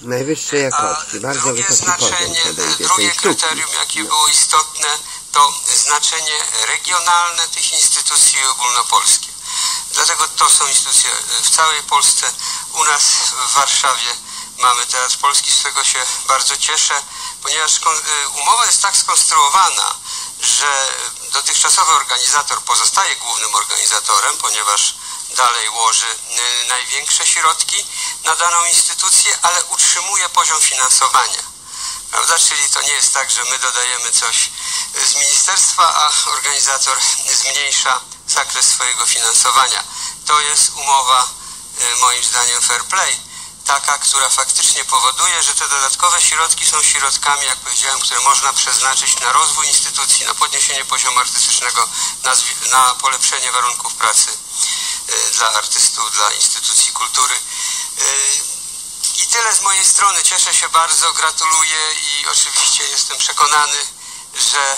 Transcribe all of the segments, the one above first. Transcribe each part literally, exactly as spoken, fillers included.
najwyższej jakości, bardzo drugie wysoki znaczenie, poziom drugie kryterium, jakie było istotne, to znaczenie regionalne tych instytucji ogólnopolskie. Dlatego to są instytucje w całej Polsce. U nas w Warszawie mamy Teatr Polski, z tego się bardzo cieszę, ponieważ umowa jest tak skonstruowana, że dotychczasowy organizator pozostaje głównym organizatorem, ponieważ dalej łoży największe środki na daną instytucję, ale utrzymuje poziom finansowania. Prawda? Czyli to nie jest tak, że my dodajemy coś z ministerstwa, a organizator zmniejsza zakres swojego finansowania. To jest umowa, moim zdaniem, fair play, taka, która faktycznie powoduje, że te dodatkowe środki są środkami, jak powiedziałem, które można przeznaczyć na rozwój instytucji, na podniesienie poziomu artystycznego, na, na polepszenie warunków pracy dla artystów, dla instytucji kultury. I tyle z mojej strony. Cieszę się bardzo, gratuluję i oczywiście jestem przekonany, że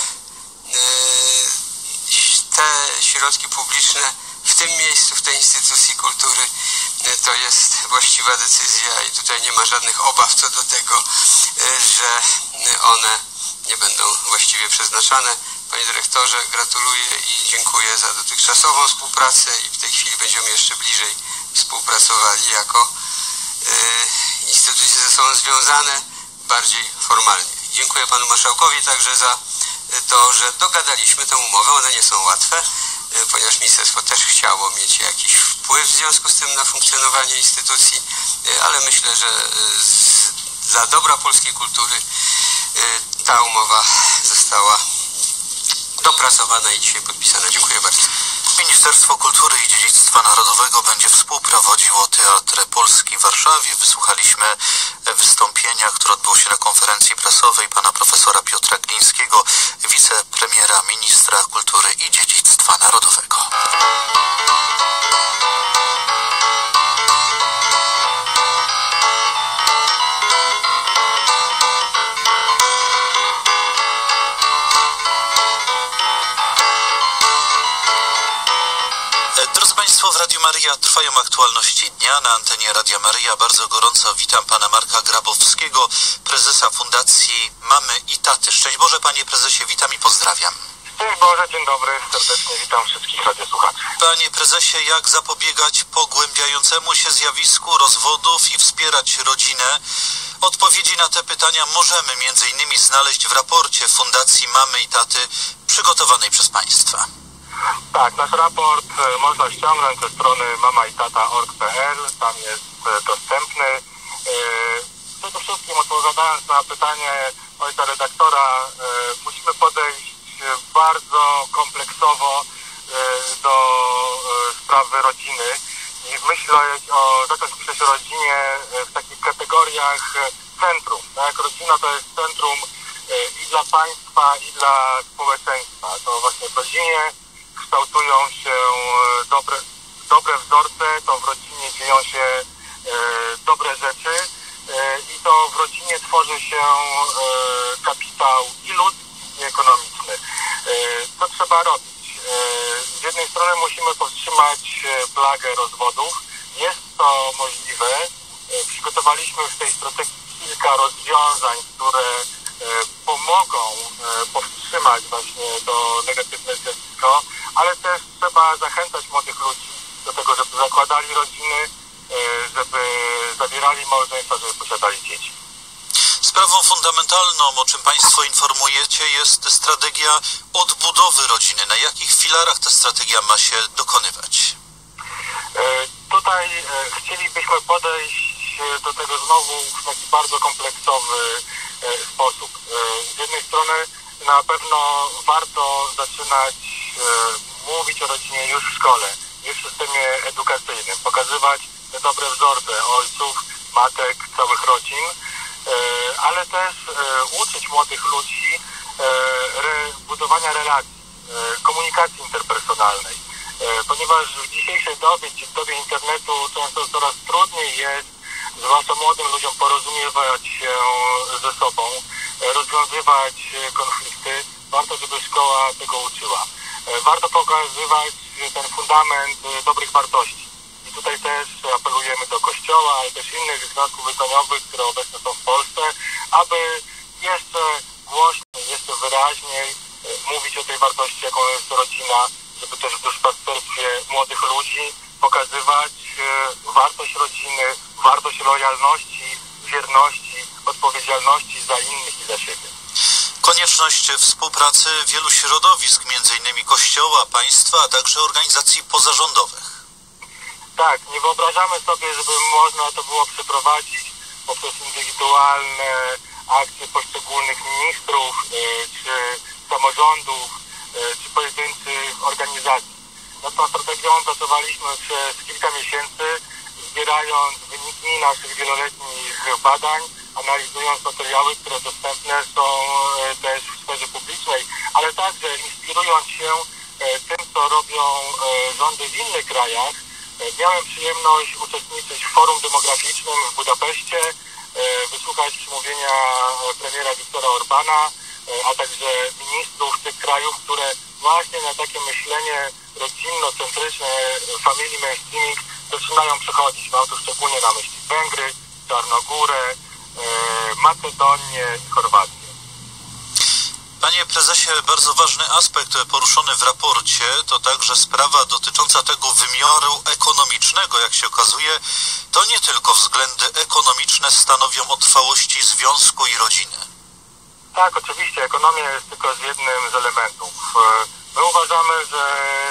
te środki publiczne w tym miejscu, w tej instytucji kultury to jest właściwa decyzja i tutaj nie ma żadnych obaw co do tego, że one nie będą właściwie przeznaczane. Panie dyrektorze, gratuluję i dziękuję za dotychczasową współpracę i w tej chwili będziemy jeszcze bliżej współpracowali jako y, instytucje ze sobą związane bardziej formalnie. Dziękuję panu marszałkowi także za to, że dogadaliśmy tę umowę. One nie są łatwe, y, ponieważ ministerstwo też chciało mieć jakiś wpływ w związku z tym na funkcjonowanie instytucji, y, ale myślę, że y, z, dla dobra polskiej kultury y, ta umowa została dopracowana i dzisiaj podpisana. Dziękuję bardzo. Ministerstwo Kultury i Dziedzictwa Narodowego będzie współprowadziło Teatr Polski w Warszawie. Wysłuchaliśmy wystąpienia, które odbyło się na konferencji prasowej pana profesora Piotra Glińskiego, wicepremiera, ministra kultury i dziedzictwa narodowego. Drodzy Państwo, w Radiu Maryja trwają aktualności dnia. Na antenie Radia Maryja bardzo gorąco witam pana Marka Grabowskiego, prezesa Fundacji Mamy i Taty. Szczęść Boże, panie prezesie, witam i pozdrawiam. Szczęść Boże, dzień dobry, serdecznie witam wszystkich radiosłuchaczy. Panie prezesie, jak zapobiegać pogłębiającemu się zjawisku rozwodów i wspierać rodzinę? Odpowiedzi na te pytania możemy między innymi znaleźć w raporcie Fundacji Mamy i Taty przygotowanej przez państwa. Tak, nasz raport e, można ściągnąć ze strony mama i tata kropka org kropka p l, tam jest e, dostępny. E, przede wszystkim odpowiadając na pytanie ojca redaktora, e, musimy podejść bardzo kompleksowo e, do e, sprawy rodziny i myśleć o, zacząć myśleć o rodzinie w takich kategoriach centrum. Tak? Rodzina to jest centrum e, i dla państwa, i dla społeczeństwa. To właśnie w rodzinie kształtują się dobre, dobre wzorce, to w rodzinie dzieją się e, dobre rzeczy e, i to w rodzinie tworzy się e, kapitał i ludzki, i ekonomiczny. E, co trzeba robić? E, z jednej strony musimy powstrzymać plagę rozwodów. Jest to możliwe. E, przygotowaliśmy w tej strategii kilka rozwiązań, które e, pomogą e, powstrzymać właśnie to negatywne zjawisko, ale też trzeba zachęcać młodych ludzi do tego, żeby zakładali rodziny, żeby zawierali małżeństwa, żeby posiadali dzieci. Sprawą fundamentalną, o czym państwo informujecie, jest strategia odbudowy rodziny. Na jakich filarach ta strategia ma się dokonywać? Tutaj chcielibyśmy podejść do tego znowu w taki bardzo kompleksowy sposób. Z jednej strony na pewno warto zaczynać mówić o rodzinie już w szkole, już w systemie edukacyjnym, pokazywać te dobre wzorce ojców, matek, całych rodzin, ale też uczyć młodych ludzi budowania relacji, komunikacji interpersonalnej, ponieważ w dzisiejszej dobie, w dobie internetu często coraz trudniej jest, zwłaszcza młodym ludziom, porozumiewać się ze sobą, rozwiązywać konflikty. Warto, żeby szkoła tego uczyła. Warto pokazywać ten fundament dobrych wartości. I tutaj też apelujemy do Kościoła, ale też innych związków wyznaniowych, które obecnie aby jeszcze głośniej, jeszcze wyraźniej mówić o tej wartości, jaką jest rodzina, żeby też w duszpasterstwie młodych ludzi pokazywać wartość rodziny, wartość lojalności, wierności, odpowiedzialności za innych i za siebie. Konieczność współpracy wielu środowisk, między innymi Kościoła, państwa, a także organizacji pozarządowych. Tak, nie wyobrażamy sobie, żeby można to było przeprowadzić poprzez indywidualne akcje poszczególnych ministrów, czy samorządów, czy pojedynczych organizacji. Nad tą strategią pracowaliśmy przez kilka miesięcy, zbierając wyniki naszych wieloletnich badań, analizując materiały, które dostępne są też w sferze publicznej, ale także inspirując się tym, co robią rządy w innych krajach. Miałem przyjemność uczestniczyć w forum demograficznym w Budapeszcie, wysłuchać przemówienia premiera Viktora Orbana, a także ministrów tych krajów, które właśnie na takie myślenie rodzinnocentryczne, family mainstreaming zaczynają przechodzić. Mam tu szczególnie na myśli Węgry, Czarnogórę, Macedonię i Chorwację. Panie prezesie, bardzo ważny aspekt poruszony w raporcie to także sprawa dotycząca tego wymiaru ekonomicznego. Jak się okazuje, to nie tylko względy ekonomiczne stanowią o trwałości związku i rodziny. Tak, oczywiście. Ekonomia jest tylko z jednym z elementów. My uważamy, że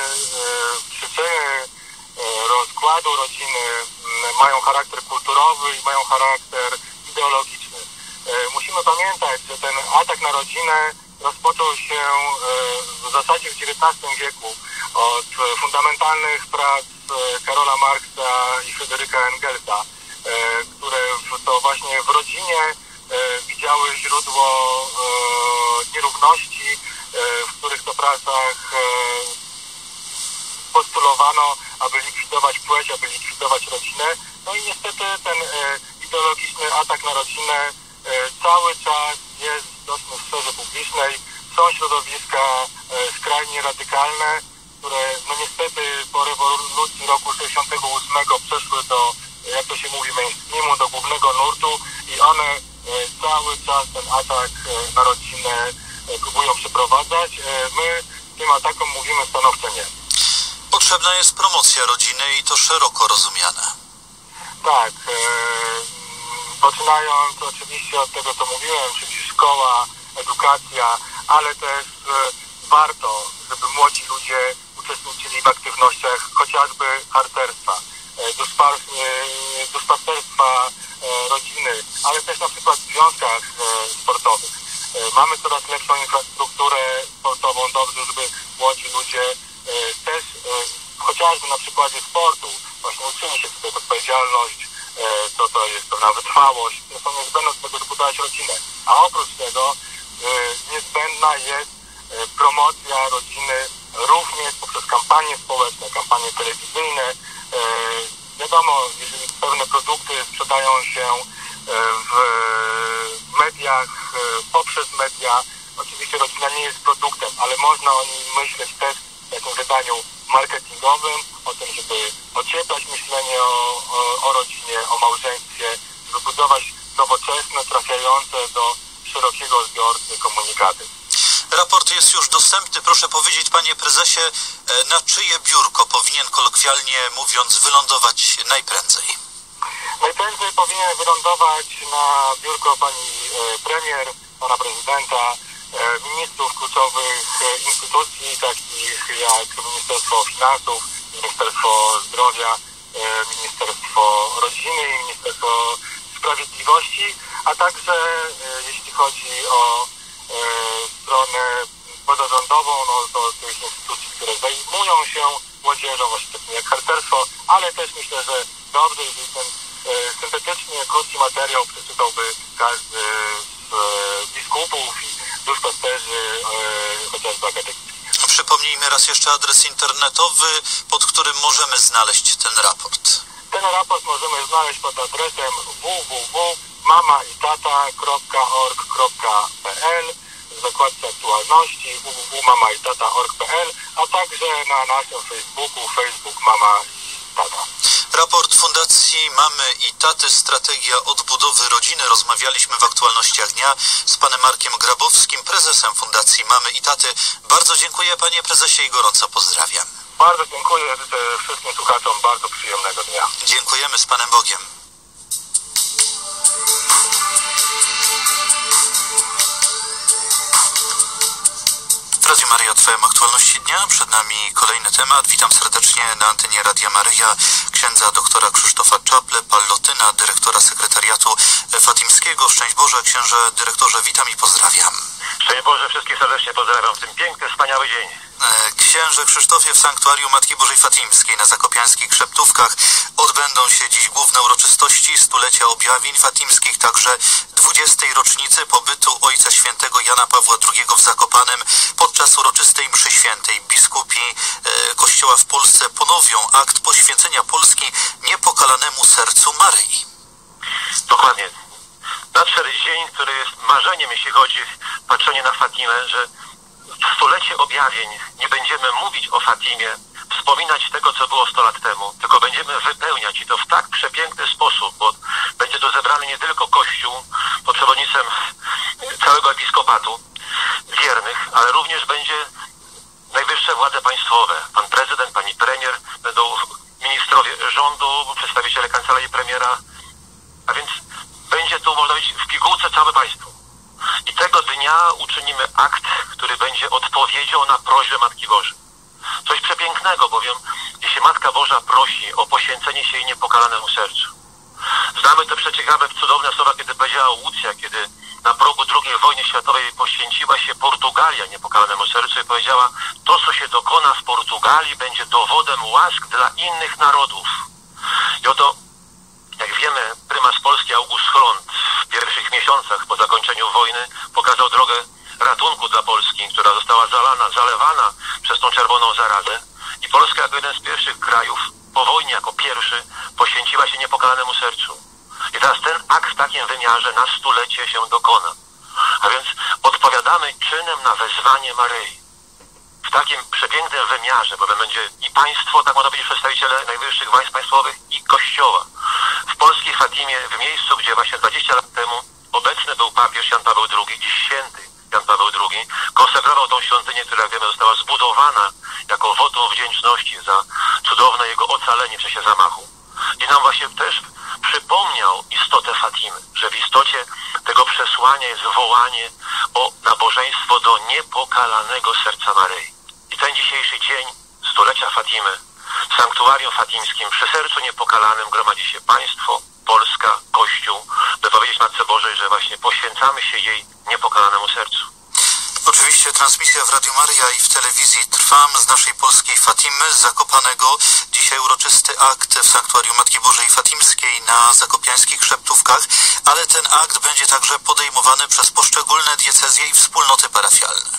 przyczyny rozkładu rodziny mają charakter kulturowy i mają charakter ideologiczny. Musimy pamiętać, że ten atak na rodzinę rozpoczął się w zasadzie w dziewiętnastym wieku od fundamentalnych prac Karola Marksa i Fryderyka Engelsa, które to właśnie w rodzinie widziały źródło nierówności, w których to pracach postulowano, aby likwidować płeć, aby likwidować rodzinę. No i niestety ten ideologiczny atak na rodzinę cały czas jest widoczny w sferze publicznej. Są środowiska skrajnie radykalne, które no niestety po rewolucji roku sześćdziesiątego ósmego przeszły do, jak to się mówi, mainstreamu, do głównego nurtu i one cały czas ten atak na rodzinę próbują przeprowadzać. My tym atakom mówimy stanowczo nie. Potrzebna jest promocja rodziny i to szeroko rozumiane. Tak. Poczynając oczywiście od tego, co mówiłem, czyli szkoła, edukacja, ale też warto, żeby młodzi ludzie uczestniczyli w aktywnościach chociażby harcerstwa, duszpasterstwa rodziny, ale też na przykład w związkach sportowych. Mamy coraz lepszą infrastrukturę sportową, dobrze, żeby młodzi ludzie też chociażby na przykładzie sportu właśnie uczyli się tutaj odpowiedzialność, co to jest pewna wytrwałość, które są niezbędne do tego, żeby budować rodzinę. A oprócz tego niezbędna jest promocja rodziny również poprzez kampanie społeczne, kampanie telewizyjne. Wiadomo, jeżeli pewne produkty sprzedają się w mediach, poprzez media, oczywiście rodzina nie jest produktem, ale można o niej myśleć też w takim wydaniu marketingowym, o tym, żeby ocieplać myślenie o, o, o rodzinie, o małżeństwie, żeby budować nowoczesne, trafiające do szerokiego odbiorcy komunikaty. Raport jest już dostępny. Proszę powiedzieć, panie prezesie, na czyje biurko powinien, kolokwialnie mówiąc, wylądować najprędzej? Najprędzej powinien wylądować na biurko pani premier, pana prezydenta, ministrów kluczowych instytucji, takich jak Ministerstwo Finansów, Ministerstwo Zdrowia, Ministerstwo Rodziny i Ministerstwo Sprawiedliwości, a także jeśli chodzi o stronę pozarządową, no to tych instytucji, które zajmują się młodzieżą, właśnie takim jak harcerstwo, ale też myślę, że dobrze, jeżeli ten syntetycznie krótki materiał przeczytałby każdy z biskupów i duszpasterzy, chociażby akademickich. Przypomnijmy raz jeszcze adres internetowy, pod którym możemy znaleźć ten raport. Ten raport możemy znaleźć pod adresem w w w kropka mama i tata kropka org kropka p l, w zakładce aktualności w w w kropka mama i tata kropka org kropka p l, a także na naszym Facebooku, Facebook Mama i Tata. Raport Fundacji Mamy i Taty, strategia odbudowy rodziny. Rozmawialiśmy w aktualnościach dnia z panem Markiem Grabowskim, prezesem Fundacji Mamy i Taty. Bardzo dziękuję, panie prezesie, i gorąco pozdrawiam. Bardzo dziękuję, życzę wszystkim słuchaczom bardzo przyjemnego dnia. Dziękujemy, z Panem Bogiem. W Radiu Maryja trwają aktualności dnia. Przed nami kolejny temat. Witam serdecznie na antenie Radia Maryja księdza doktora Krzysztofa Czaple, pallotyna, dyrektora sekretariatu fatimskiego. Szczęść Boże, księże dyrektorze, witam i pozdrawiam. Szczęść Boże, wszystkich serdecznie pozdrawiam w tym piękny, wspaniały dzień. Księże Krzysztofie, w sanktuarium Matki Bożej Fatimskiej na zakopiańskich Szeptówkach odbędą się dziś główne uroczystości stulecia objawień fatimskich, także dwudziestej rocznicy pobytu Ojca Świętego Jana Pawła drugiego w Zakopanem. Podczas uroczystej mszy świętej biskupi e, Kościoła w Polsce ponowią akt poświęcenia Polski niepokalanemu sercu Maryi. Dokładnie. Nadszedł dzień, który jest marzeniem, jeśli chodzi o patrzenie na Fatimę, że w stulecie objawień nie będziemy mówić o Fatimie, wspominać tego, co było sto lat temu, tylko będziemy wypełniać i to w tak przepiękny sposób, bo będzie to zebrany nie tylko Kościół pod przewodnictwem całego episkopatu wiernych, ale również będzie najwyższe władze państwowe. Pan prezydent, pani premier, będą ministrowie rządu, przedstawiciele kancelarii premiera, a więc będzie tu, można powiedzieć, w pigułce całe państwo. I tego dnia uczynimy akt, który będzie odpowiedzią na prośbę Matki Bożej. Coś przepięknego, bowiem jeśli Matka Boża prosi o poświęcenie się jej niepokalanemu sercu. Znamy te przeciekawe, cudowne słowa, kiedy powiedziała Łucja, kiedy na progu drugiej wojny światowej poświęciła się Portugalia niepokalanemu sercu i powiedziała: to, co się dokona w Portugalii, będzie dowodem łask dla innych narodów. I oto, jak wiemy, prymas Polski August Chlont w pierwszych miesiącach po zakończeniu wojny pokazał drogę ratunku dla Polski, która została zalana, zalewana przez tą czerwoną zarazę. I Polska jako jeden z pierwszych krajów po wojnie, jako pierwszy, poświęciła się niepokalanemu sercu. I teraz ten akt w takim wymiarze na stulecie się dokona. A więc odpowiadamy czynem na wezwanie Maryi. W takim przepięknym wymiarze, bowiem będzie i państwo, tak można powiedzieć, przedstawiciele najwyższych władz państwowych i Kościoła. W polskiej Fatimie, w miejscu, gdzie właśnie dwadzieścia lat temu obecny był papież Jan Paweł drugi, dziś święty Jan Paweł drugi, konsekrował tą świątynię, która, jak wiemy, została zbudowana jako wotum wdzięczności za cudowne jego ocalenie w czasie zamachu. I nam właśnie też przypomniał istotę Fatimy, że w istocie tego przesłania jest wołanie o nabożeństwo do niepokalanego serca Maryi. I ten dzisiejszy dzień stulecia Fatimy w sanktuarium fatimskim przy sercu niepokalanym gromadzi się państwo, Polska, Kościół, by powiedzieć Matce Bożej, że właśnie poświęcamy się jej niepokalanemu sercu. Oczywiście transmisja w Radiu Maryja i w telewizji Trwam z naszej polskiej Fatimy, z Zakopanego. Dzisiaj uroczysty akt w sanktuarium Matki Bożej Fatimskiej na zakopiańskich Szeptówkach, ale ten akt będzie także podejmowany przez poszczególne diecezje i wspólnoty parafialne.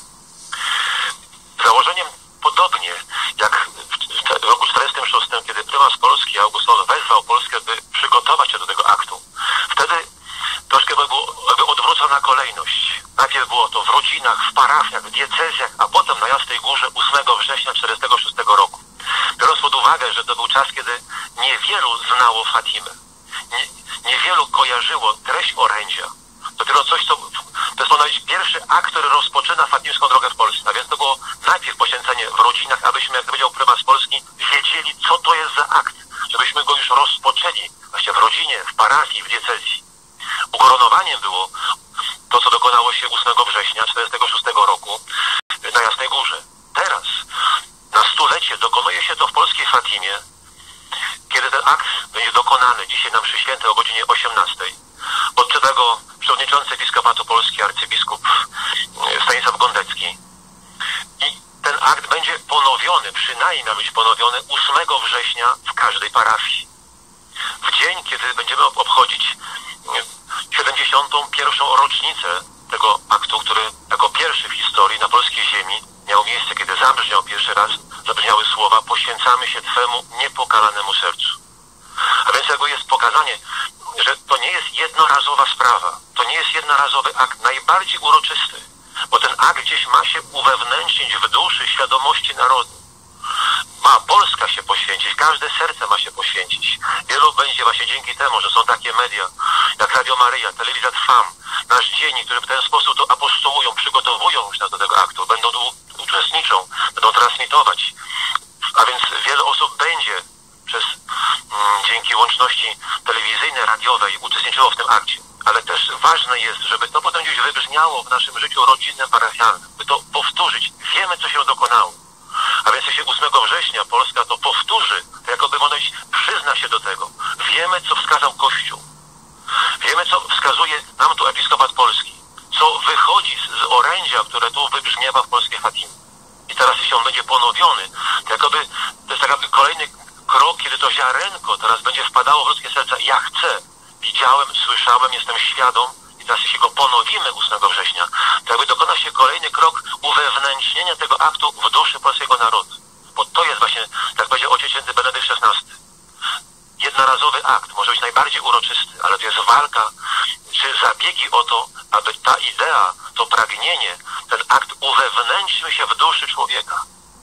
Założeniem, podobnie jak w roku czterdziestym szóstym, kiedy prymas Polski August Chlont wezwał Polskę, by przygotować się do tego aktu, wtedy troszkę była odwrócona kolejność. Najpierw było to w rodzinach, w parafiach, w diecezjach, a potem na Jasnej Górze ósmego września czterdziestego szóstego roku. Biorąc pod uwagę, że to był czas, kiedy niewielu znało Fatimę, nie, niewielu kojarzyło treść orędzia. Dopiero coś, co to jest, można powiedzieć, pierwszy akt, który rozpoczyna fatimską drogę w Polsce. A więc to było najpierw poświęcenie w rodzinach, abyśmy, jak powiedział prymas Polski, wiedzieli, co to jest za akt. Żebyśmy go już rozpoczęli właśnie w rodzinie, w parafii, w diecezji. Ukoronowaniem było to, co dokonało się ósmego września czterdziestego szóstego roku na Jasnej Górze. Teraz, na stulecie, dokonuje się to w polskiej Fatimie, kiedy ten akt będzie dokonany dzisiaj na mszy świętej o godzinie osiemnastej. Odczyta go przewodniczący Episkopatu Polski, arcybiskup Stanisław Gondecki. I ten akt będzie ponowiony, przynajmniej ma być ponowiony ósmego września w każdej parafii. W dzień, kiedy będziemy obchodzić siedemdziesiątą pierwszą rocznicę tego aktu, który jako pierwszy w historii na polskiej ziemi miał miejsce, kiedy zabrzmiał pierwszy raz, zabrzmiały słowa: poświęcamy się Twemu niepokalanemu sercu. A więc jakby jest pokazanie, że to nie jest jednorazowa sprawa, to nie jest jednorazowy akt, najbardziej uroczysty, bo ten akt gdzieś ma się uwewnętrznić w duszy, świadomości narodu. ma Polska się poświęcić, każde serce ma się poświęcić. Wielu będzie właśnie dzięki temu, że są takie media jak Radio Maryja, Telewizja Trwam, Nasz Dziennik, które w ten sposób to apostołują, przygotowują już nas do tego aktu, będą tu uczestniczą, będą transmitować. A więc wiele osób będzie przez mm, dzięki łączności telewizyjnej, radiowej uczestniczyło w tym akcie. Ale też ważne jest, żeby to potem gdzieś wybrzmiało w naszym życiu rodzinnym, parafialnym, by to powtórzyć. Wiemy, co się dokonało. A więc jeśli ósmego września Polska to powtórzy, to jakoby można powiedzieć, przyzna się do tego. Wiemy, co wskazał Kościół. Wiemy, co wskazuje nam tu Episkopat Polski. Co wychodzi z, z orędzia, które tu wybrzmiewa w polskiej Fatimie. I teraz jeśli on będzie ponowiony, to jakoby to jest jakby kolejny krok, kiedy to ziarenko teraz będzie wpadało w ludzkie serca. Ja chcę. Widziałem, słyszałem, jestem świadom i teraz jeśli go ponowimy ósmego września, to jakby dokona się kolejny krok uwewnętrznienia tego aktu w duszy polskiego narodu. Bo to jest właśnie, jak będzie ojciec święty Benedykt szesnasty. Jednorazowy akt, może być najbardziej uroczysty, ale to jest walka, czy zabiegi o to, aby ta idea, to pragnienie, ten akt uwewnętrznił się w duszy człowieka.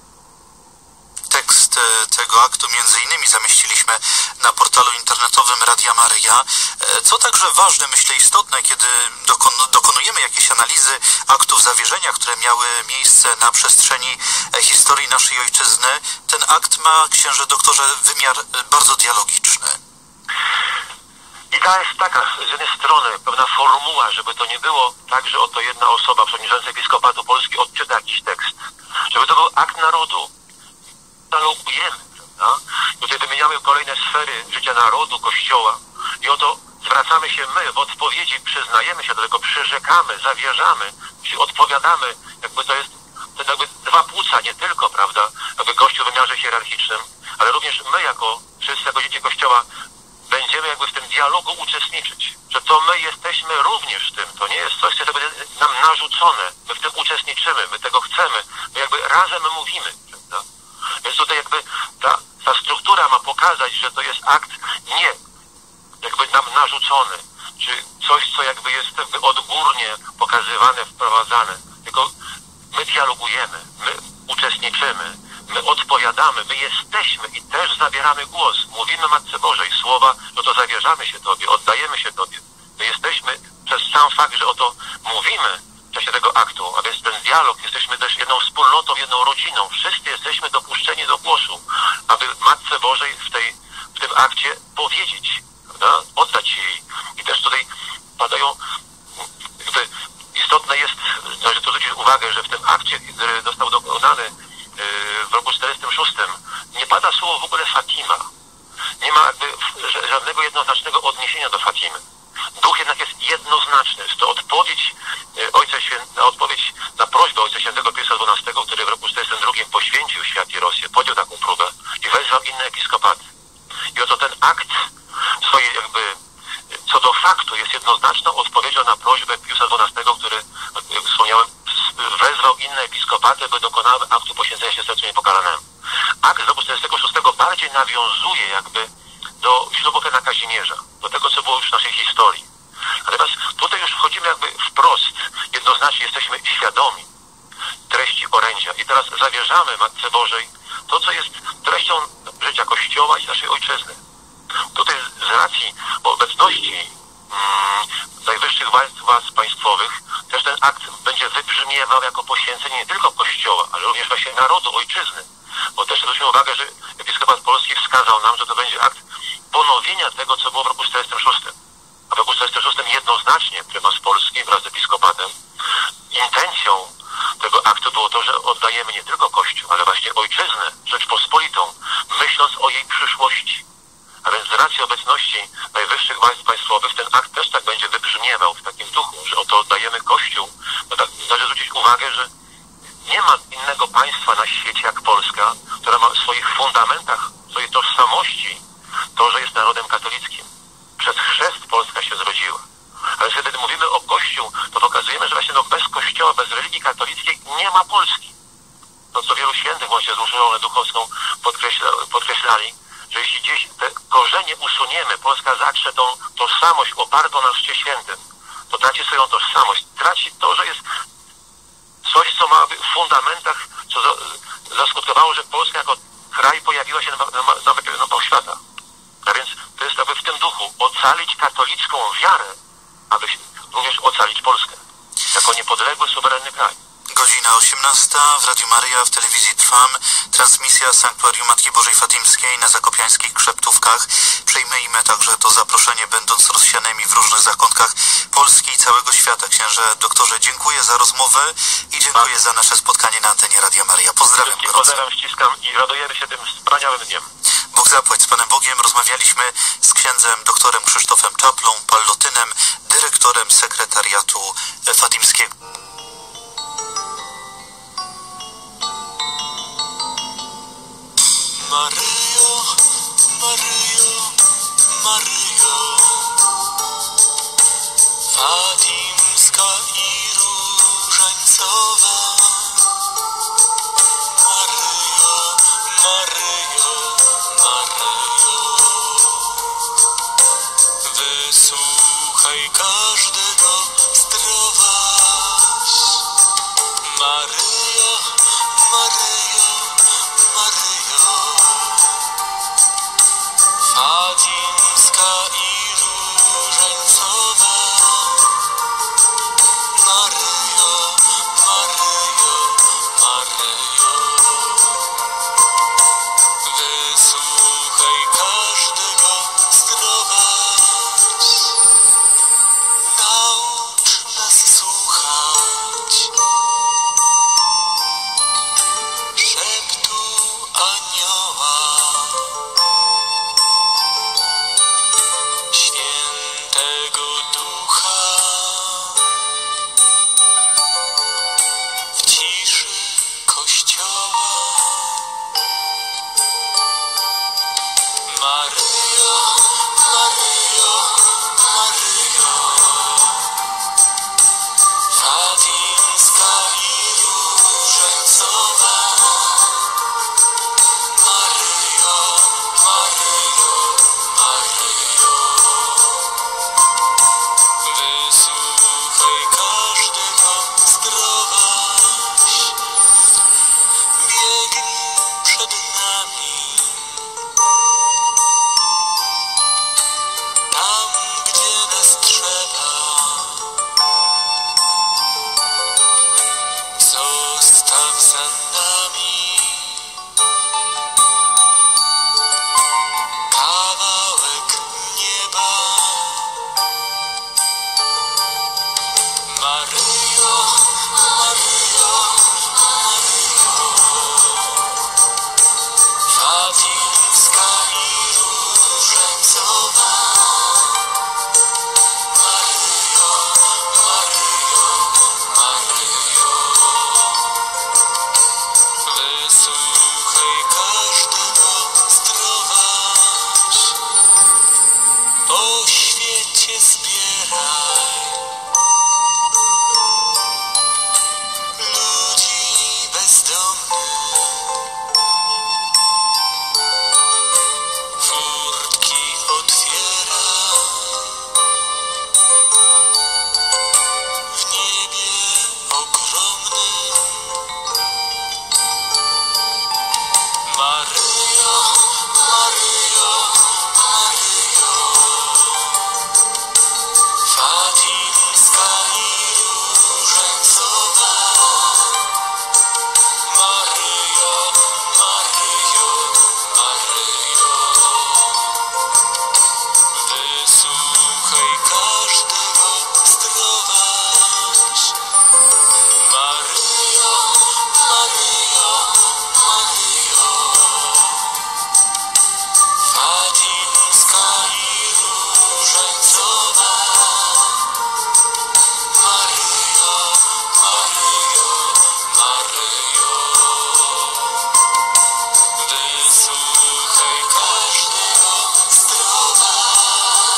Tekst tego aktu między innymi zamieściliśmy na portalu internetowym Radia Maryja, co także ważne, myślę istotne, kiedy dokon dokonujemy jakiejś analizy aktów zawierzenia, które miały miejsce na przestrzeni historii naszej ojczyzny. Ten akt ma, księże doktorze, wymiar bardzo dialogiczny. Idea jest taka, z jednej strony pewna formuła, żeby to nie było tak, że oto jedna osoba, przewodniczący Episkopatu Polski odczyta jakiś tekst, żeby to był akt narodu. Dialogujemy, prawda? Tutaj wymieniamy kolejne sfery życia narodu, Kościoła i oto zwracamy się my w odpowiedzi, przyznajemy się do tego, przyrzekamy, zawierzamy, czyli odpowiadamy, jakby to jest to jakby dwa płuca, nie tylko, prawda, jakby Kościół w wymiarze hierarchicznym, ale również my jako wszyscy, jako dzieci Kościoła będziemy jakby w tym dialogu uczestniczyć, że to my jesteśmy również w tym, to nie jest coś, co będzie nam narzucone, my w tym uczestniczymy, my tego chcemy, my jakby razem mówimy, prawda? Więc tutaj jakby ta, ta struktura ma pokazać, że to jest akt nie jakby nam narzucony, czy coś, co jakby jest jakby odgórnie pokazywane, wprowadzane, tylko my dialogujemy, my uczestniczymy, my odpowiadamy, my jesteśmy i też zabieramy głos. Mówimy Matce Bożej słowa, że to zawierzamy się Tobie, oddajemy się Tobie. My jesteśmy przez sam fakt, że oto mówimy w czasie tego aktu, a więc ten dialog, jesteśmy też jedną wspólnotą, jedną rodziną. Wszyscy jesteśmy dopuszczeni do głosu, aby Matce Bożej w, tej, w tym akcie powiedzieć, prawda? Oddać jej. I też tutaj padają, jakby istotne jest, należy tu zwrócić uwagę, że w tym akcie, który został dokonany w roku czterdziestym szóstym, nie pada słowo w ogóle Fatima. Nie ma jakby żadnego jednoznacznego odniesienia do Fatimy. Duch jednak jest jednoznaczny. Jest to odpowiedź Ojca Świętego, odpowiedź na prośbę Ojca Świętego Piusa dwunastego, który w roku czterdziestym drugim poświęcił świat i Rosję, podjął taką próbę i wezwał inne episkopaty. I oto ten akt swojej jakby co do faktu jest jednoznaczną odpowiedzią na prośbę Piusa dwunastego, który, jak wspomniałem, wezwał inne episkopaty, by dokonały aktu poświęcenia się sercu niepokalanemu. Akt z roku czterdziestego szóstego bardziej nawiązuje jakby do ślubu Jana Kazimierza, do tego, co było już w naszej historii. Natomiast tutaj już wchodzimy jakby wprost, jednoznacznie jesteśmy świadomi treści orędzia i teraz zawierzamy Matce Bożej to, co jest treścią życia Kościoła i naszej ojczyzny. Tutaj z racji obecności mm, najwyższych władz państwowych też ten akt będzie wybrzmiewał jako poświęcenie nie tylko Kościoła, ale również właśnie narodu, ojczyzny. Bo też zwróćmy uwagę, że Episkopat Polski wskazał nam, że to będzie akt ponowienia tego, co było w roku czterdziestym szóstym. A w roku czterdziestym szóstym jednoznacznie prymas Polski wraz z episkopatem intencją tego aktu było to, że oddajemy nie tylko Kościół, ale właśnie ojczyznę, Rzeczpospolitą, myśląc o jej przyszłości. A więc z racji obecności najwyższych władz państwowych ten akt też tak będzie wybrzmiewał w takim duchu, że oto oddajemy Kościół. No tak, należy zwrócić uwagę, że nie ma innego państwa na świecie jak Polska, która ma w swoich fundamentach, w swojej tożsamości to, że jest narodem katolickim. Przez chrzest Polska się zrodziła. Ale kiedy mówimy o Kościół, to pokazujemy, że właśnie no bez Kościoła, bez religii katolickiej nie ma Polski. To, co wielu świętych właśnie z Urszulą Duchowską podkreśla, podkreślali, że jeśli gdzieś te korzenie usuniemy, Polska zatrze tą tożsamość opartą na Chrzcie Świętym, to traci swoją tożsamość. Traci to, że jest coś, co ma w fundamentach, co zaskutkowało, że Polska jako kraj pojawiła się na, na, na, na pół świata. A więc to jest aby w tym duchu ocalić katolicką wiarę, aby również ocalić Polskę jako niepodległy, suwerenny kraj. Godzina osiemnasta w Radiu Maryja, w telewizji Trwam. Transmisja Sanktuarium Matki Bożej Fatimskiej na zakopiańskich Krzeptówkach. Przyjmijmy także to zaproszenie, będąc rozsianymi w różnych zakątkach Polski i całego świata. Księże doktorze, dziękuję za rozmowę i dziękuję za nasze spotkanie na antenie Radia Maryja. Pozdrawiam gorąco. Pozdrawiam, ściskam i radujemy się tym wspaniałym dniem. Bóg zapłać z Panem Bogiem. Rozmawialiśmy z księdzem doktorem Krzysztofem Czaplą, pallotynem, dyrektorem sekretariatu fatimskiego. Maryjo, Maryjo, Maryjo, fatimska i różańcowa. Maryjo, Maryjo, Maryjo, wysłuchaj każdego zdrowaś. Maryjo, Maryjo, Maryjo, fatimska i różańcowa. Maryjo, Maryjo, Maryjo, wysłuchaj każdego zdrowaś. Naucz nas słuchać szeptu anioła, Świętego Ducha, w ciszy Kościoła. Maryjo, Maryjo, Maryjo, fatimska i różańcowa. Maryjo, Maryjo, Maryjo, wysłuchaj każdego zdrowaś. Biegnij przed nami, tam gdzie nas trzeba. Zostaw za nami kawałek nieba. Maryjo, Maryjo, Maryjo, fatimska i różańcowa. Maryjo, Maryjo, Maryjo, wysłuchaj każdego zdrowaś. Po świecie zbieraj ludzi bezdomnych, furtki otwieraj w niebie ogromnym. Maryjo, Maryjo, Maryjo, fatimska i różańcowa. Maryjo, Maryjo, Maryjo, wysłuchaj każdego zdrowaś. Maryjo, Maryjo, Maryjo, fatimska i różańcowa. Maryjo, Maryjo, Maryjo, wysłuchaj każdego zdrowaś.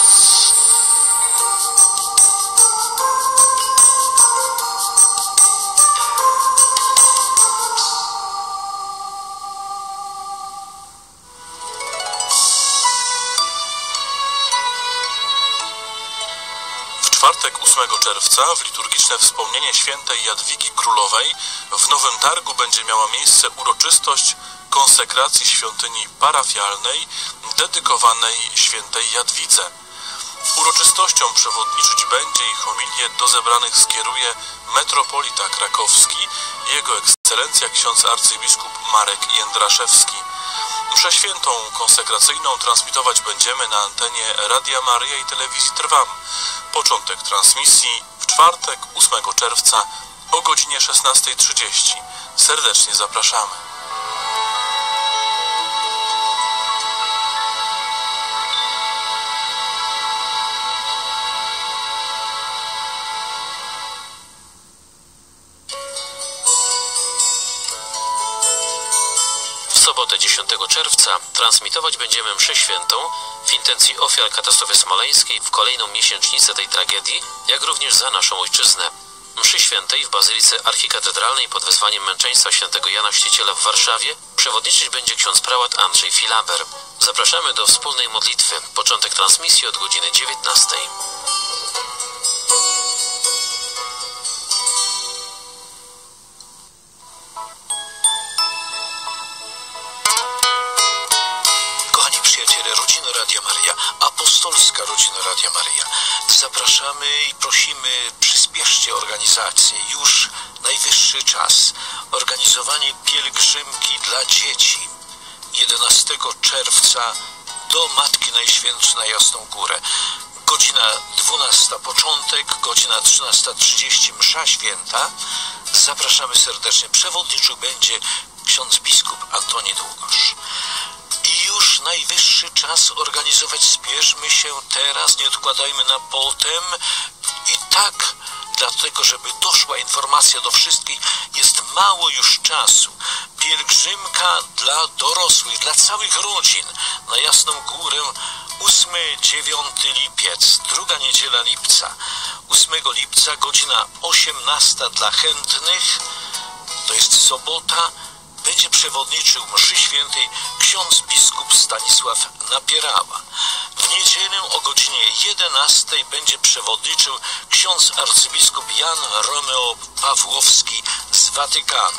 W czwartek ósmego czerwca w liturgiczne wspomnienie świętej Jadwigi Królowej w Nowym Targu będzie miała miejsce uroczystość konsekracji świątyni parafialnej dedykowanej świętej Jadwidze. Uroczystością przewodniczyć będzie i homilię do zebranych skieruje metropolita krakowski, jego ekscelencja ksiądz arcybiskup Marek Jędraszewski. Mszę świętą konsekracyjną transmitować będziemy na antenie Radia Maryja i Telewizji Trwam. Początek transmisji w czwartek, ósmego czerwca o godzinie szesnastej trzydzieści. Serdecznie zapraszamy. W sobotę dziesiątego czerwca transmitować będziemy mszę świętą w intencji ofiar katastrofy smoleńskiej w kolejną miesięcznicę tej tragedii, jak również za naszą ojczyznę. Mszy świętej w Bazylice Archikatedralnej pod wezwaniem męczeństwa świętego Jana Chrzciciela w Warszawie przewodniczyć będzie ksiądz prałat Andrzej Filaber. Zapraszamy do wspólnej modlitwy. Początek transmisji od godziny dziewiętnastej. Przyjaciele Rodziny Radia Maryja, apostolska Rodzina Radia Maryja. Zapraszamy i prosimy, przyspieszcie organizację. Już najwyższy czas. Organizowanie pielgrzymki dla dzieci jedenastego czerwca do Matki Najświętszej na Jasną Górę. Godzina dwunasta początek, godzina trzynasta trzydzieści msza święta. Zapraszamy serdecznie. Przewodniczył będzie ksiądz biskup Antoni Długosz. I już najwyższy czas organizować. Spieszmy się teraz, nie odkładajmy na potem. I tak, dlatego żeby doszła informacja do wszystkich, jest mało już czasu. Pielgrzymka dla dorosłych, dla całych rodzin na Jasną Górę, ósmy dziewiąty lipiec, druga niedziela lipca. ósmego lipca, godzina osiemnasta dla chętnych, to jest sobota. Będzie przewodniczył mszy świętej ksiądz biskup Stanisław Napierała. W niedzielę o godzinie jedenastej będzie przewodniczył ksiądz arcybiskup Jan Romeo Pawłowski z Watykanu.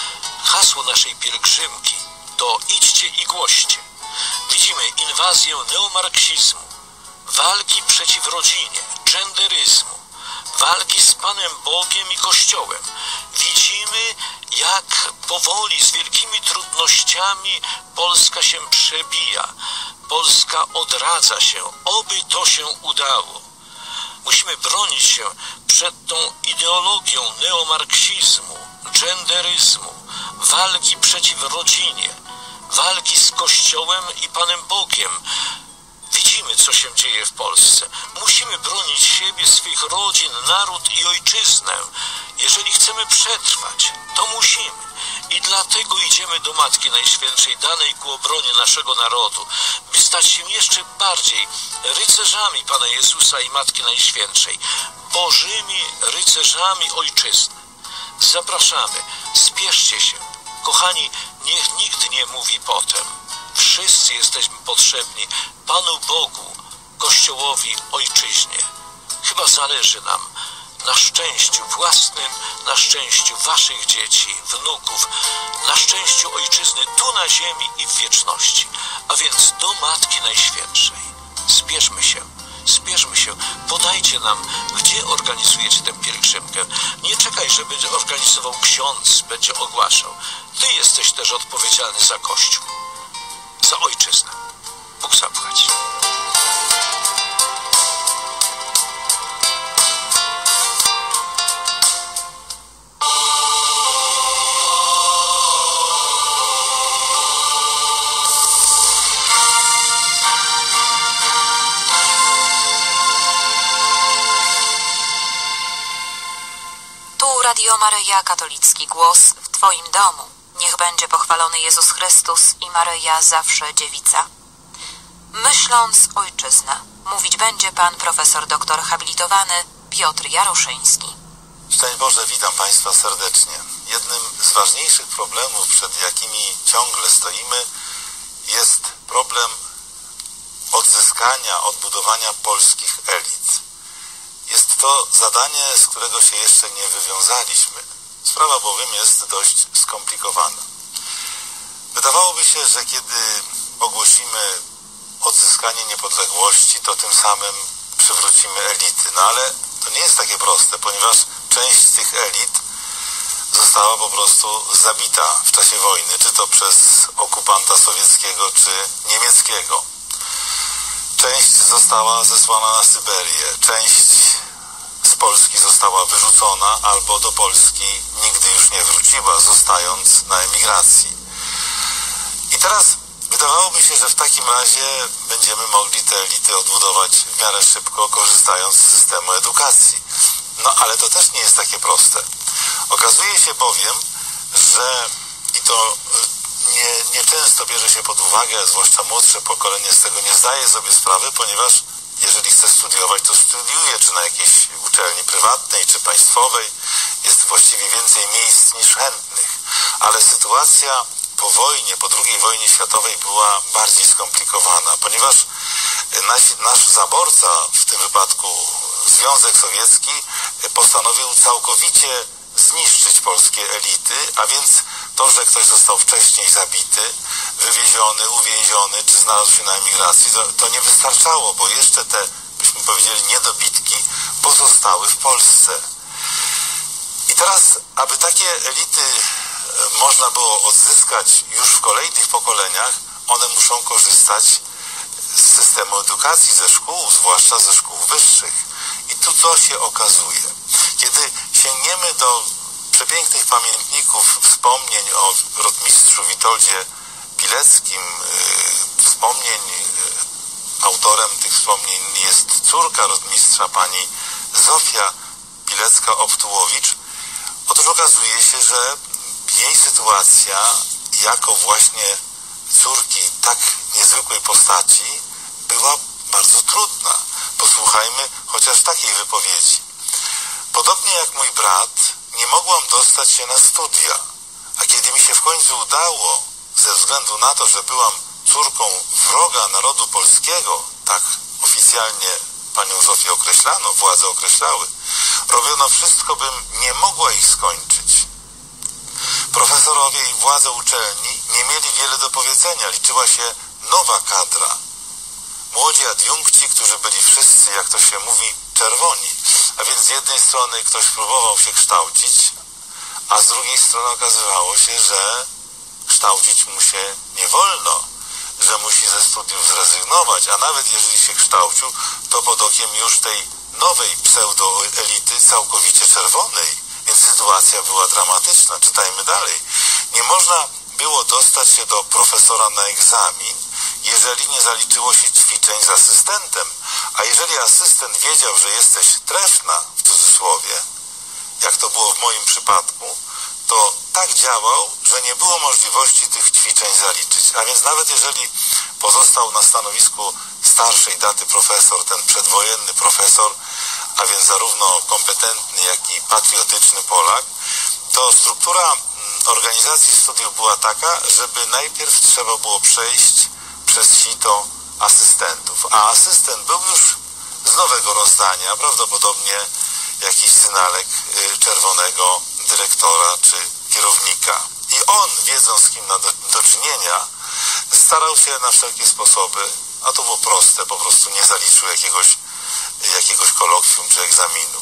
Hasło naszej pielgrzymki to idźcie i głoście. Widzimy inwazję neomarksizmu, walki przeciw rodzinie, genderyzmu, walki z Panem Bogiem i Kościołem. Widzimy, jak powoli, z wielkimi trudnościami Polska się przebija. Polska odradza się. Oby to się udało. Musimy bronić się przed tą ideologią neomarksizmu, genderyzmu, walki przeciw rodzinie, walki z Kościołem i Panem Bogiem. Widzimy, co się dzieje w Polsce. Musimy bronić siebie, swych rodzin, naród i ojczyznę. Jeżeli chcemy przetrwać, to musimy. I dlatego idziemy do Matki Najświętszej, danej ku obronie naszego narodu, by stać się jeszcze bardziej rycerzami Pana Jezusa i Matki Najświętszej, Bożymi rycerzami ojczyzny. Zapraszamy, spieszcie się. Kochani, niech nikt nie mówi potem. Wszyscy jesteśmy potrzebni Panu Bogu, Kościołowi, ojczyźnie. Chyba zależy nam na szczęściu własnym, na szczęściu waszych dzieci, wnuków, na szczęściu ojczyzny tu na ziemi i w wieczności. A więc do Matki Najświętszej. Spieszmy się, spieszmy się. Podajcie nam, gdzie organizujecie tę pielgrzymkę. Nie czekaj, że będzie organizował ksiądz, będzie ogłaszał. Ty jesteś też odpowiedzialny za Kościół, za ojczyznę. Bóg zapłać. Radio Maryja, katolicki głos w Twoim domu. Niech będzie pochwalony Jezus Chrystus i Maryja zawsze dziewica. Myśląc ojczyznę, mówić będzie pan profesor doktor habilitowany Piotr Jaroszyński. Szczęść Boże, witam Państwa serdecznie. Jednym z ważniejszych problemów, przed jakimi ciągle stoimy, jest problem odzyskania, odbudowania polskich elit. Jest to zadanie, z którego się jeszcze nie wywiązaliśmy. Sprawa bowiem jest dość skomplikowana. Wydawałoby się, że kiedy ogłosimy odzyskanie niepodległości, to tym samym przywrócimy elity. No ale to nie jest takie proste, ponieważ część z tych elit została po prostu zabita w czasie wojny, czy to przez okupanta sowieckiego, czy niemieckiego. Część została zesłana na Syberię, część z Polski została wyrzucona albo do Polski nigdy już nie wróciła, zostając na emigracji. I teraz wydawałoby się, że w takim razie będziemy mogli te elity odbudować w miarę szybko, korzystając z systemu edukacji. No ale to też nie jest takie proste. Okazuje się bowiem, że i to nie, nie często bierze się pod uwagę, zwłaszcza młodsze pokolenie z tego nie zdaje sobie sprawy, ponieważ jeżeli chce studiować, to studiuje, czy na jakiejś uczelni prywatnej, czy państwowej. Jest właściwie więcej miejsc niż chętnych. Ale sytuacja po wojnie, po drugiej wojnie światowej była bardziej skomplikowana, ponieważ nasz, nasz zaborca, w tym wypadku Związek Sowiecki, postanowił całkowicie zniszczyć polskie elity, a więc to, że ktoś został wcześniej zabity, wywieziony, uwięziony, czy znalazł się na emigracji, to, to nie wystarczało, bo jeszcze te, byśmy powiedzieli, niedobitki pozostały w Polsce. I teraz, aby takie elity można było odzyskać już w kolejnych pokoleniach, one muszą korzystać z systemu edukacji, ze szkół, zwłaszcza ze szkół wyższych. I tu co się okazuje? Kiedy sięgniemy do przepięknych pamiętników wspomnień o rotmistrzu Witoldzie Pileckim, wspomnień, autorem tych wspomnień jest córka rotmistrza, pani Zofia Pilecka-Optułowicz, otóż okazuje się, że jej sytuacja jako właśnie córki tak niezwykłej postaci była bardzo trudna. Posłuchajmy chociaż takiej wypowiedzi. Podobnie jak mój brat, nie mogłam dostać się na studia, a kiedy mi się w końcu udało, ze względu na to, że byłam córką wroga narodu polskiego, tak oficjalnie panią Zofię określano, władze określały, robiono wszystko, bym nie mogła ich skończyć. Profesorowie i władze uczelni nie mieli wiele do powiedzenia. Liczyła się nowa kadra. Młodzi adiunkci, którzy byli wszyscy, jak to się mówi, czerwoni. A więc z jednej strony ktoś próbował się kształcić, a z drugiej strony okazywało się, że kształcić mu się nie wolno, że musi ze studiów zrezygnować, a nawet jeżeli się kształcił, to pod okiem już tej nowej pseudoelity całkowicie czerwonej. Więc sytuacja była dramatyczna. Czytajmy dalej. Nie można było dostać się do profesora na egzamin, jeżeli nie zaliczyło się ćwiczeń z asystentem. A jeżeli asystent wiedział, że jesteś trefna, w cudzysłowie, jak to było w moim przypadku, to tak działał, że nie było możliwości tych ćwiczeń zaliczyć. A więc nawet jeżeli pozostał na stanowisku starszej daty profesor, ten przedwojenny profesor, a więc zarówno kompetentny, jak i patriotyczny Polak, to struktura organizacji studiów była taka, żeby najpierw trzeba było przejść przez sito asystentów. A asystent był już z nowego rozdania, prawdopodobnie jakiś synalek czerwonego dyrektora czy kierownika. I on, wiedząc z kim ma do, do czynienia, starał się na wszelkie sposoby, a to było proste, po prostu nie zaliczył jakiegoś jakiegoś kolokwium czy egzaminu.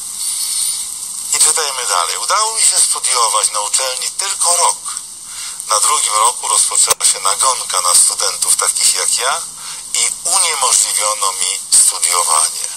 I czytajmy dalej. Udało mi się studiować na uczelni tylko rok. Na drugim roku rozpoczęła się nagonka na studentów takich jak ja i uniemożliwiono mi studiowanie.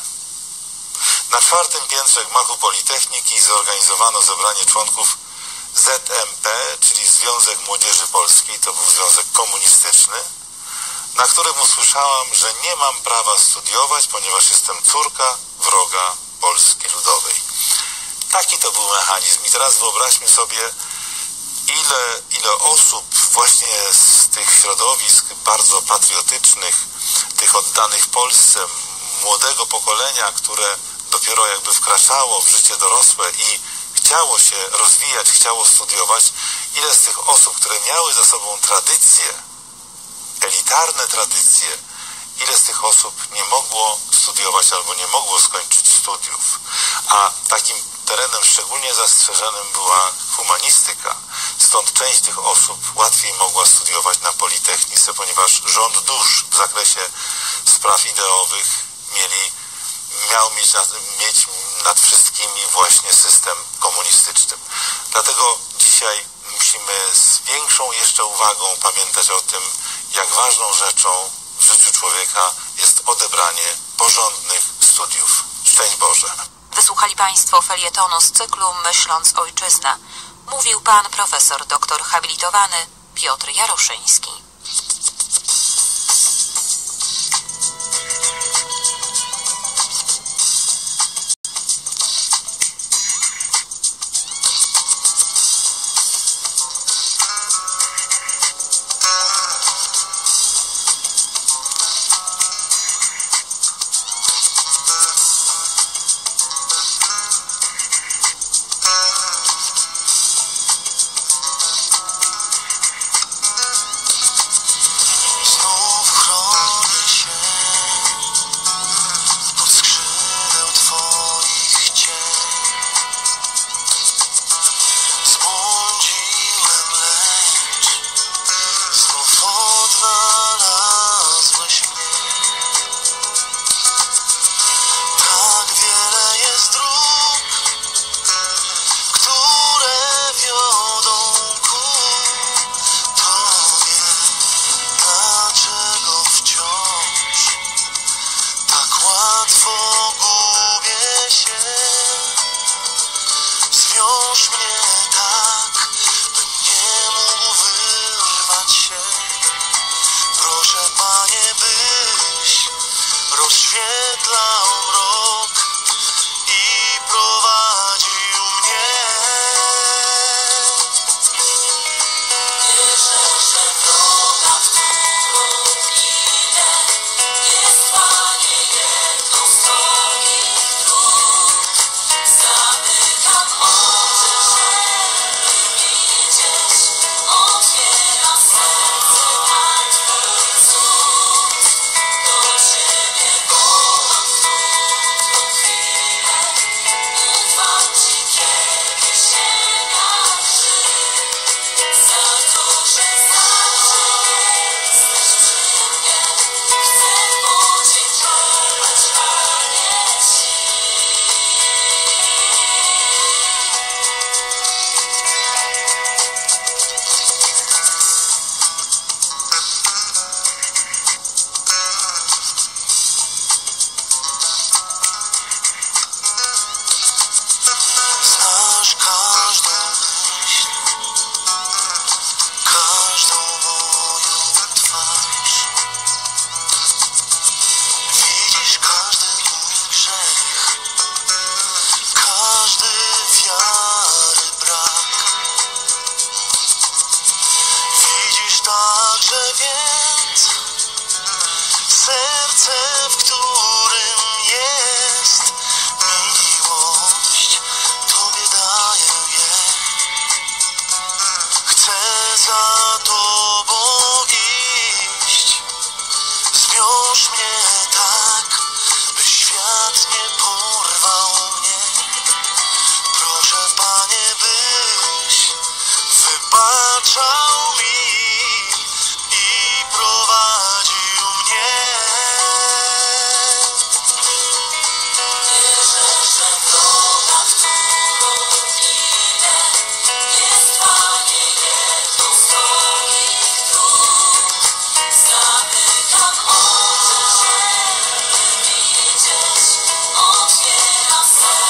Na czwartym piętrze gmachu Politechniki zorganizowano zebranie członków Z M P, czyli Związek Młodzieży Polskiej, to był związek komunistyczny, na którym usłyszałam, że nie mam prawa studiować, ponieważ jestem córka wroga Polski Ludowej. Taki to był mechanizm. I teraz wyobraźmy sobie, ile, ile osób właśnie z tych środowisk bardzo patriotycznych, tych oddanych Polsce, młodego pokolenia, które dopiero jakby wkraczało w życie dorosłe i chciało się rozwijać, chciało studiować, ile z tych osób, które miały za sobą tradycje, elitarne tradycje, ile z tych osób nie mogło studiować albo nie mogło skończyć studiów. A takim terenem szczególnie zastrzeżonym była humanistyka, Stąd część tych osób łatwiej mogła studiować na Politechnice, ponieważ rząd dusz w zakresie spraw ideowych mieli, miał mieć nad, mieć nad wszystkimi właśnie system komunistyczny. Dlatego dzisiaj musimy z większą jeszcze uwagą pamiętać o tym, jak ważną rzeczą w życiu człowieka jest odebranie porządnych studiów. Szczęść Boże. Wysłuchali Państwo felietonu z cyklu Myśląc Ojczyznę. Mówił pan profesor doktor habilitowany Piotr Jaroszyński.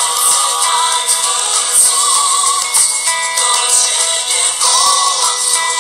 Do Ciebie wołam.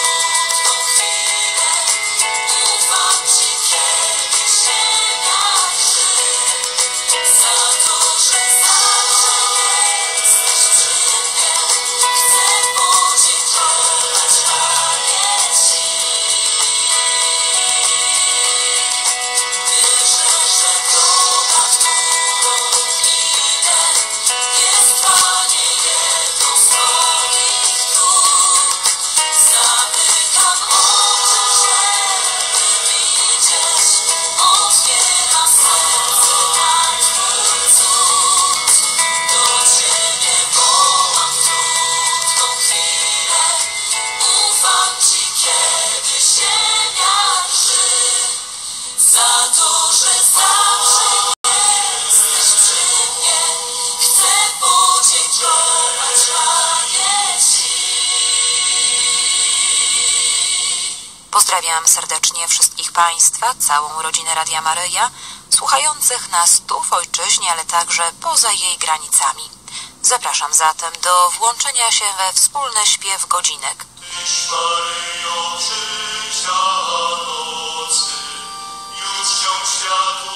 Pozdrawiam serdecznie wszystkich Państwa, całą rodzinę Radia Maryja, słuchających nas tu w ojczyźnie, ale także poza jej granicami. Zapraszam zatem do włączenia się we wspólny śpiew godzinek. Tyś Maryjo życia nocy, już się światu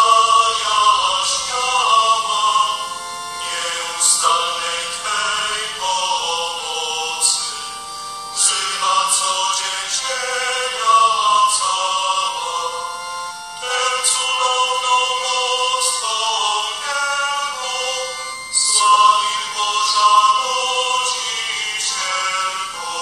zajaśniała, nieustannej Twej pomocy, żywa co dzień ziemia cała, Tę cudowną moc Twojego, sławi Boża Rodzicielko.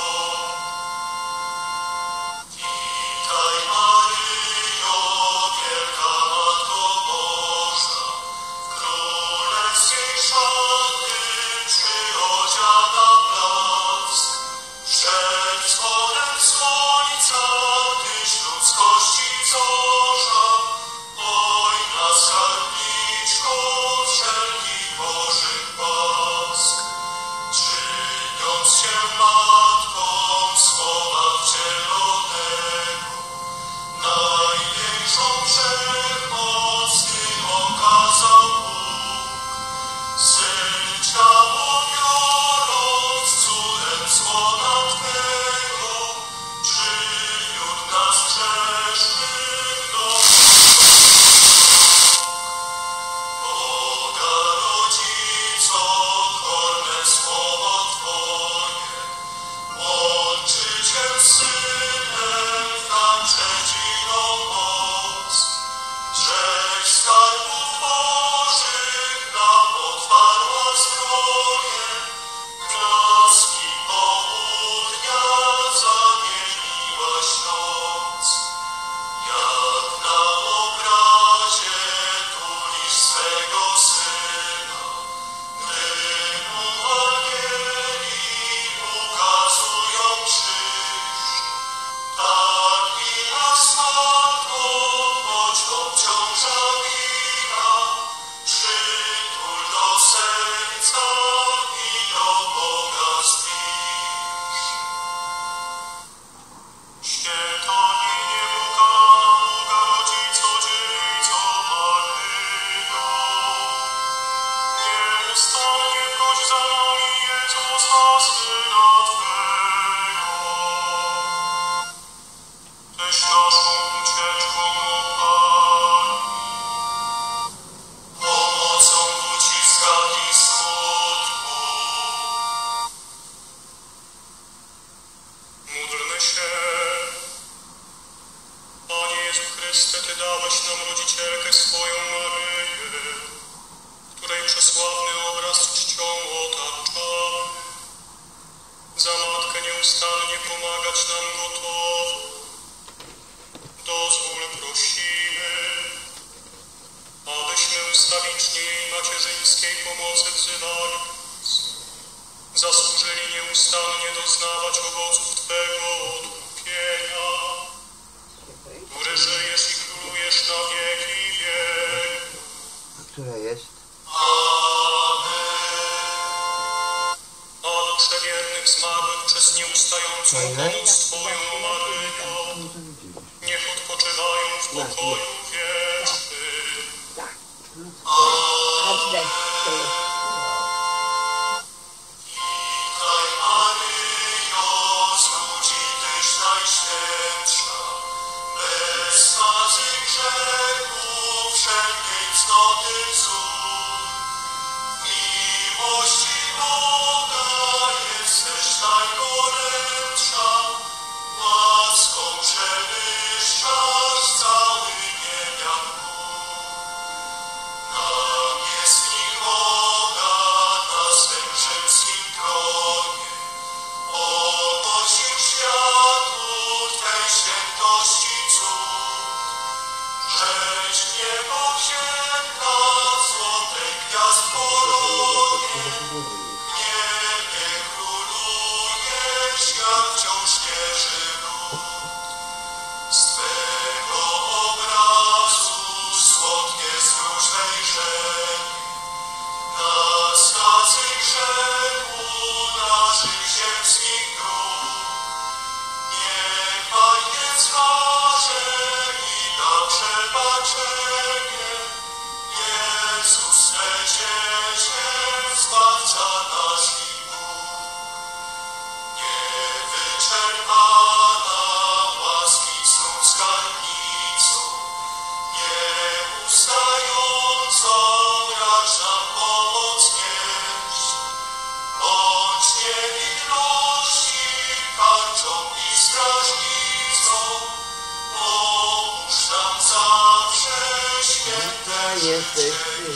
Witaj Maryjo, wielka Matko Boża, w królewskiej szaty przyodziana blask. Przed wschodem słońca Tyś ludzkości wzorza, oj na skarbniczko wszelkich Bożych łask. Czyniąc się matką słowa wcielonego, największą wszechmoc Ty okazał Bóg. Syn ciało biorąc cudem słona Twego, przywiódł nas grzesznych do Boga Rodzico, wolne słowo Twoje, łączy Cię z Synem w tańcze dziwną moc. Żeś skarbów Bożych nam otwarła zbroję, troski południa zamieniłaś noc. Jak na obrazie tulisz swego Syna, gdy mu anieli ukazują krzyż, tak i nas matko, choć obciążawina, przytul do serca i do Boga zbliż. Świętoninie Boga, Boga Rodzico, Dziewico Maryjo, nieustannie proś za nami Jezusa, Syna Twego. Tyś naszą ucieczką, Pani, pomocą w uciskach i smutku. Módlmy się. Panie Jezu Chryste, Ty dałeś nam rodzicielkę swoją Maryję, której przesławny obraz czcią otaczamy. Za matkę nieustannie pomagać nam gotowo. Dozwól prosimy, abyśmy ustawicznie jej macierzyńskiej pomocy wzywając, zasłużyli nieustannie doznawać owoców Twego odkupienia, który żyjesz i królujesz na wieki wieków. Która jest? A dusze wiernych zmarłych przez nieustającą pomoc Twoją, Maryjo, niech odpoczywają w pokoju wiecznym. Witaj Maryjo, z ludzi Tyś najświętsza, bez skazy grzechów, wszelkiej cnoty wzór. W miłości Boga jesteś najgorętsza, łaską przewyższasz cały niebian Bóg. Namiestnik Boga na swym rzymskim tronie ogłosił światu Twej świętości cud. Żeś w niebo wzięta w złotej gwiazd koronie, w niebie królujesz. jesteś Ty.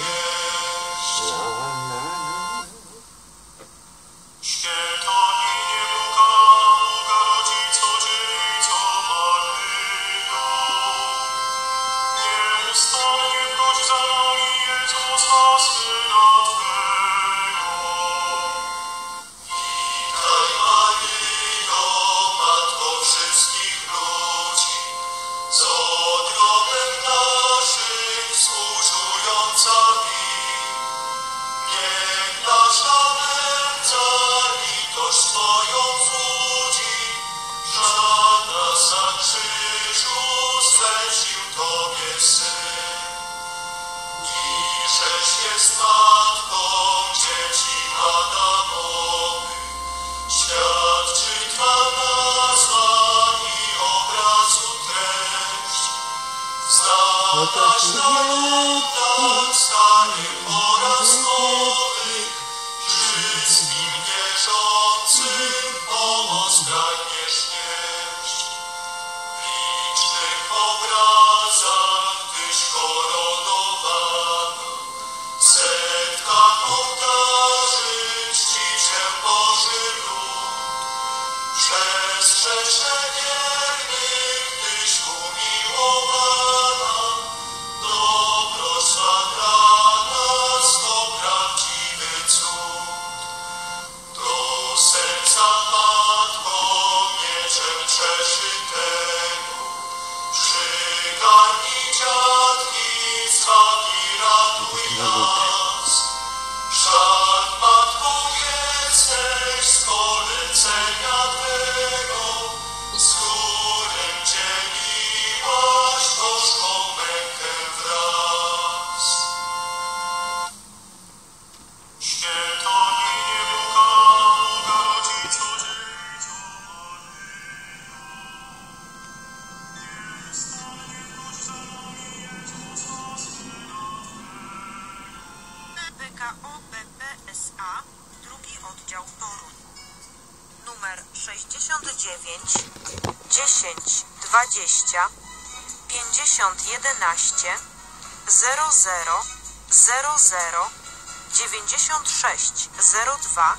pięćdziesiąt jedenaście zero zero zero zero dziewięćdziesiąt sześć zero dwa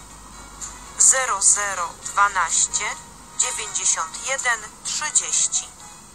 zero zero dwanaście dziewięćdziesiąt jeden trzydzieści.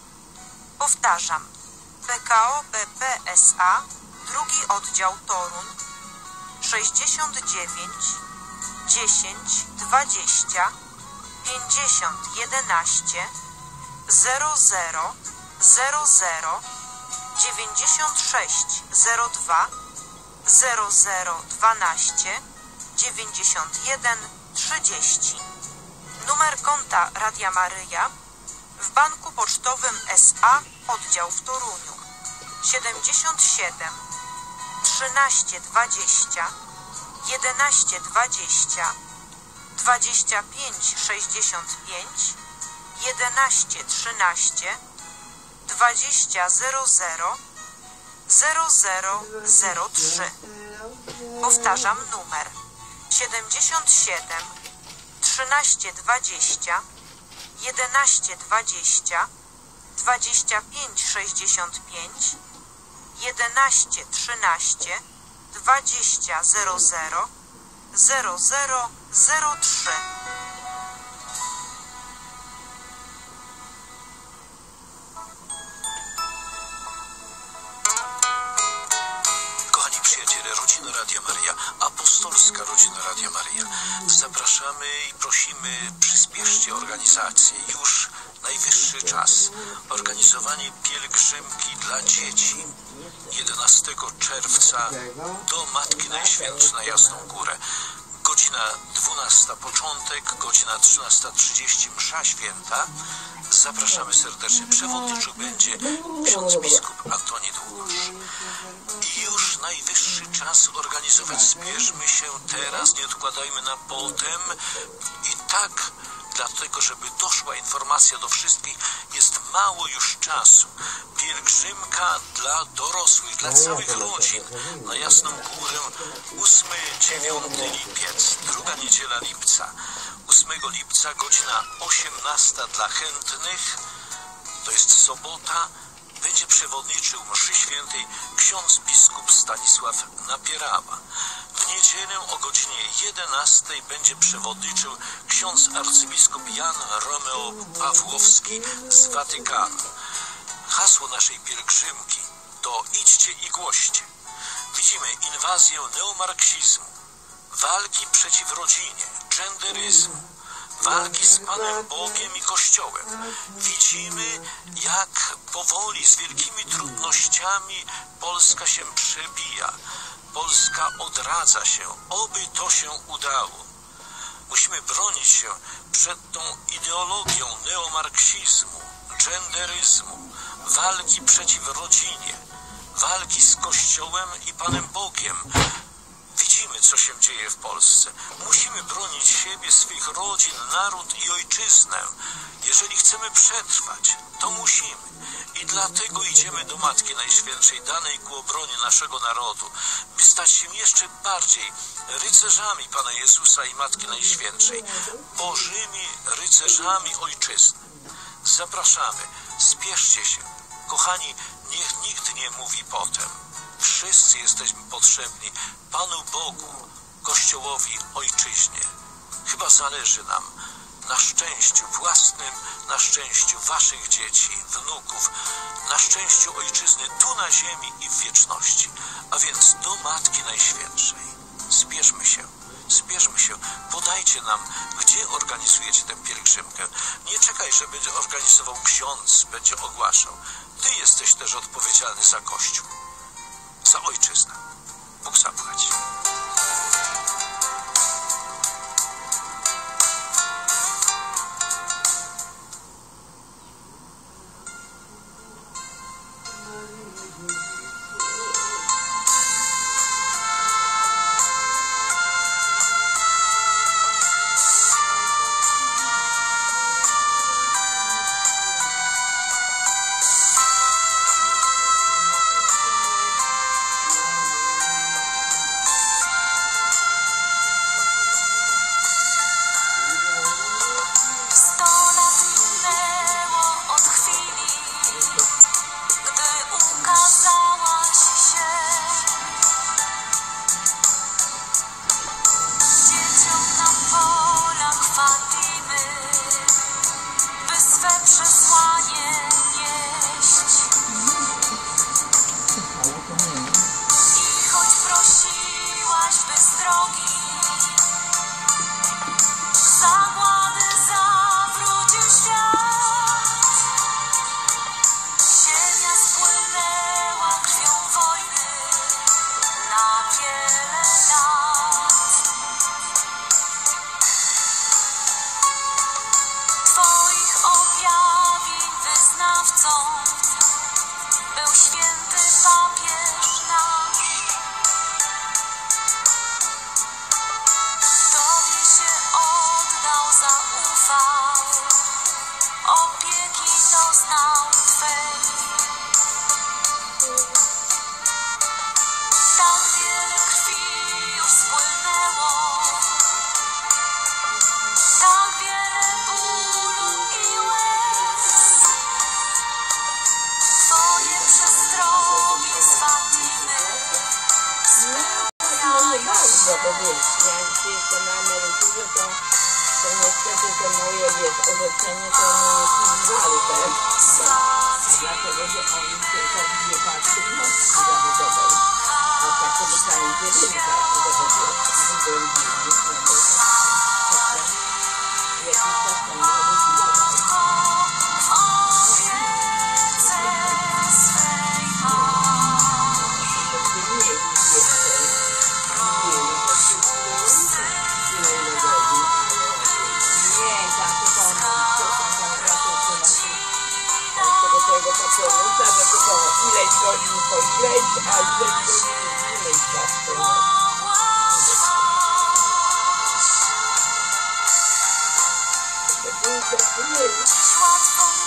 Powtarzam. P K O B P S A, drugi oddział Toruń, sześćdziesiąt dziewięć dziesięć dwadzieścia pięćdziesiąt jedenaście zero zero zero zero dziewięćdziesiąt sześć zero dwa zero zero dwanaście dziewięćdziesiąt jeden trzydzieści. Numer konta Radia Maryja w Banku Pocztowym S A, oddział w Toruniu, siedemdziesiąt siedem trzynaście dwadzieścia jedenaście dwadzieścia dwadzieścia pięć sześćdziesiąt pięć jedenaście trzynaście dwadzieścia zero zero zero zero zero trzy. Powtarzam numer siedemdziesiąt siedem trzynaście dwadzieścia jedenaście dwadzieścia dwadzieścia pięć sześćdziesiąt pięć jedenaście trzynaście dwadzieścia zero zero zero zero zero trzy. Kochani przyjaciele, rodzina Radia Maryja, apostolska rodzina Radia Maryja, zapraszamy i prosimy, przyspieszcie organizację. Już najwyższy czas. Organizowanie pielgrzymki dla dzieci jedenastego czerwca do Matki Najświętszej na Jasną Górę. Godzina dwunasta początek, godzina trzynasta trzydzieści msza święta. Zapraszamy serdecznie. Przewodniczy będzie ksiądz biskup Antoni Długosz. I już najwyższy czas organizować. Zbierzmy się teraz, nie odkładajmy na potem. I tak, dlatego żeby doszła informacja do wszystkich, jest mało już czasu. Pielgrzymka dla dorosłych, dla całych rodzin na Jasną Górę, ósmy dziewiąty lipiec, druga niedziela lipca. ósmego lipca, godzina osiemnasta dla chętnych, to jest sobota, będzie przewodniczył mszy świętej ksiądz biskup Stanisław Napierała. W niedzielę o godzinie jedenastej będzie przewodniczył ksiądz arcybiskup Jan Romeo Pawłowski z Watykanu. Hasło naszej pielgrzymki to idźcie i głoście. Widzimy inwazję neomarksizmu, walki przeciw rodzinie, genderyzmu, walki z Panem Bogiem i Kościołem. Widzimy, jak powoli, z wielkimi trudnościami Polska się przebija. Polska odradza się. Oby to się udało. Musimy bronić się przed tą ideologią neomarksizmu, genderyzmu, walki przeciw rodzinie, walki z Kościołem i Panem Bogiem. Widzimy, co się dzieje w Polsce. Musimy bronić siebie, swych rodzin, naród i ojczyznę. Jeżeli chcemy przetrwać, to musimy. I dlatego idziemy do Matki Najświętszej, danej ku obronie naszego narodu, by stać się jeszcze bardziej rycerzami Pana Jezusa i Matki Najświętszej, bożymi rycerzami ojczyzny. Zapraszamy, spieszcie się. Kochani, niech nikt nie mówi potem. Wszyscy jesteśmy potrzebni Panu Bogu, Kościołowi, ojczyźnie. Chyba zależy nam na szczęściu własnym, na szczęściu waszych dzieci, wnuków, na szczęściu ojczyzny tu na ziemi i w wieczności. A więc do Matki Najświętszej. Zbierzmy się, zbierzmy się, podajcie nam, gdzie organizujecie tę pielgrzymkę. Nie czekaj, że będzie organizował ksiądz, będzie ogłaszał. Ty jesteś też odpowiedzialny za Kościół, za ojczyznę. Bóg zapłać. Dziś łatwo